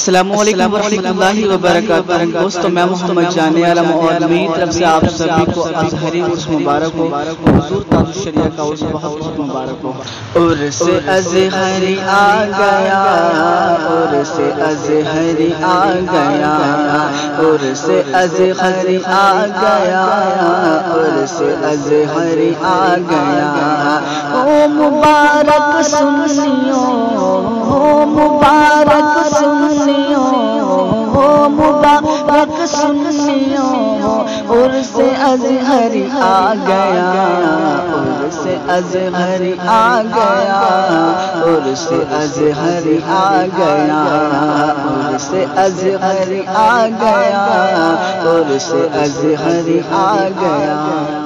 अस्सलामुअलैकुम वरहमतुल्लाहि वबरकातुहू। दोस्तों, मैं मोहम्मद जाने आलम और मेरी तरफ से आप सभी को अज़हरी उर्स मुबारक हो। हुज़ूर ताजुशरिया का उर्स बहुत बहुत मुबारक हो। उर्से अज़हरी आ गया, उर्से अज़हरी आ गया, उर्से अज़हरी आ गया, उर्से अज़हरी आ गया। ओ मुबारक सुनियो, ओ मुबारक सुनियो, ओ मुबारक सुनियो, उर्से अज़हरी आ गया, उर्से अज़हरी आ गया, उर्से अज़हरी आ गया, उर्से अज़हरी आ गया, उर्से अज़हरी आ गया।